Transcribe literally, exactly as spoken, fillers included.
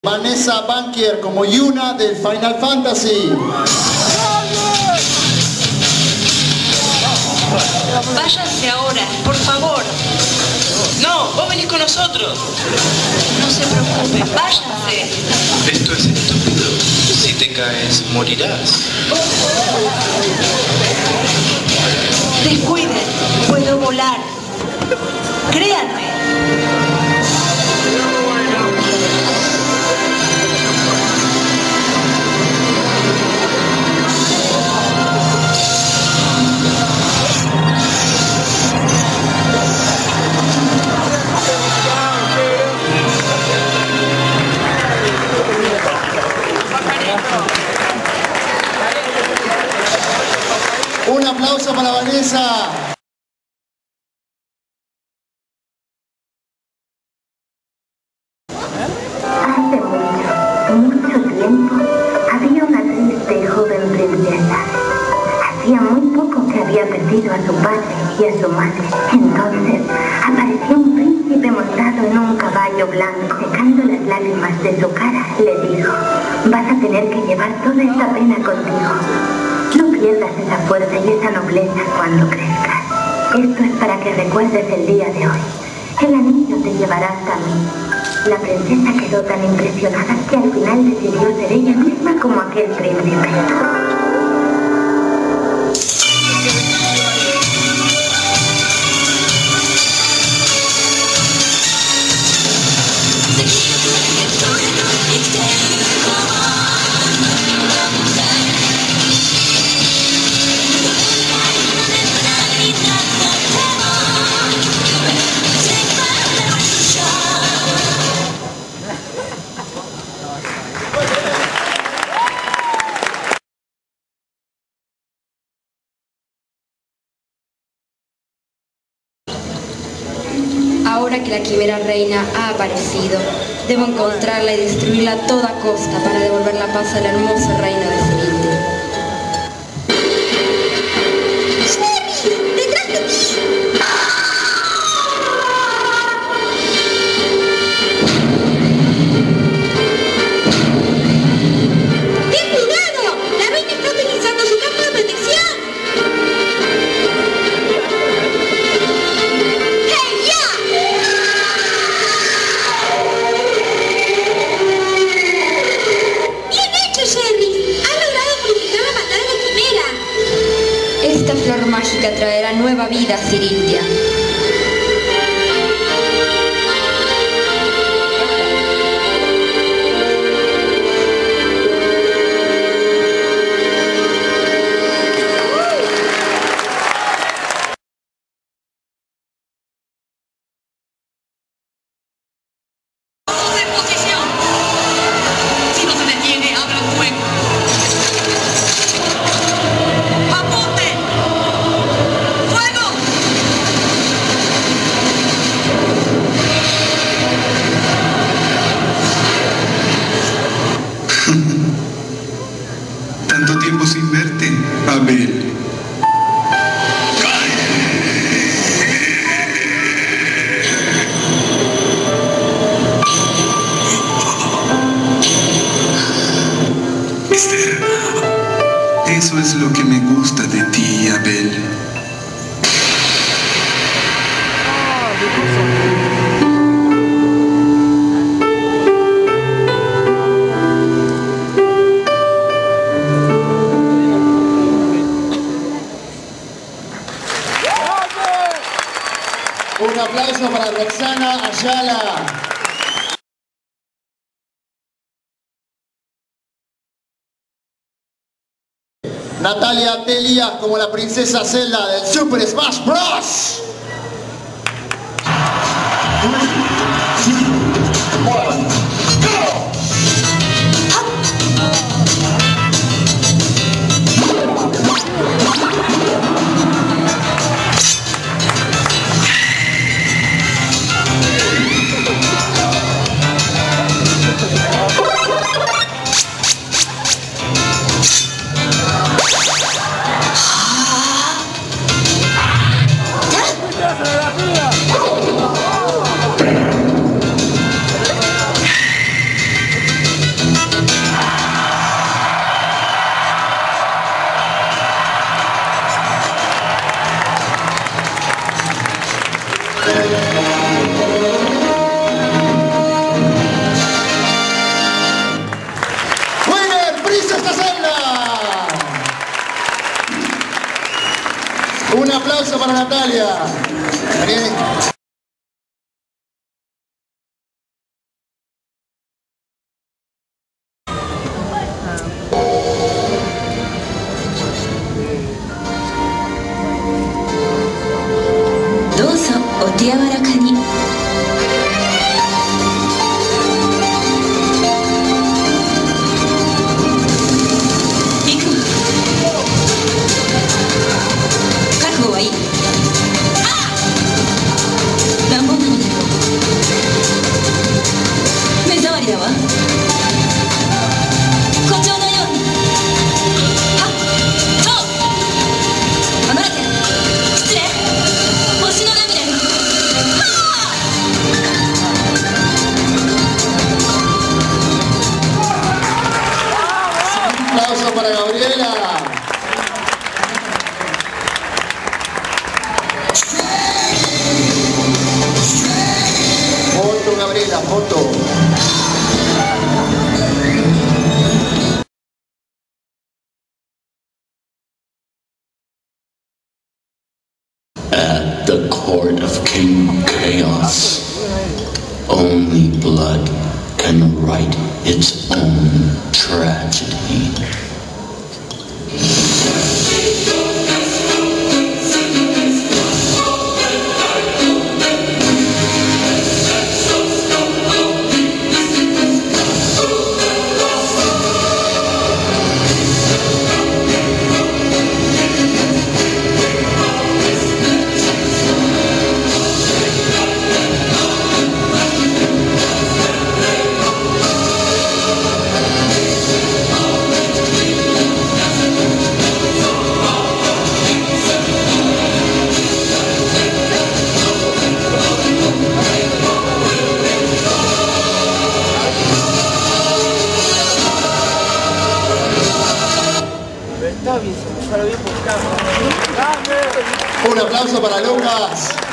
Vanessa Bankier como Yuna del Final Fantasy. Váyanse ahora, por favor. No, vos venís con nosotros. No se preocupen, váyanse. Esto es estúpido. Si te caes, morirás. Descuiden, puedo volar. Créanme. Un aplauso para Vanessa. Hace mucho, mucho tiempo, había una triste joven princesa. Hacía muy poco que había perdido a su padre y a su madre. Entonces, apareció un príncipe montado en un caballo blanco. Secando las lágrimas de su cara, le dijo: vas a tener que llevar toda esta pena contigo. No pierdas esa fuerza y esa nobleza cuando crezcas. Esto es para que recuerdes el día de hoy. El anillo te llevará hasta mí. La princesa quedó tan impresionada que al final decidió ser ella misma como aquel príncipe. Ahora que la quimera reina ha aparecido, debo encontrarla y destruirla a toda costa para devolver la paz al hermoso reino de Cirintia. ¡Sherry! ¡Detrás de ti! ¡Ten cuidado! ¡La reina está utilizando su campo de protección! Esta flor mágica traerá nueva vida a Cirintia. Tanto tiempo sin verte, Abel. Esther, eso es lo que me gusta de ti, Abel. Un aplauso para Roxana Ayala. Natalia Telias como la princesa Zelda del Super Smash Bros. ¡Ah! aplauso para Natalia. Vení. Para Gabriela. Foto, Gabriela, foto. At the court of King Chaos, only blood can right its own tragedy. Un aplauso para Lucas.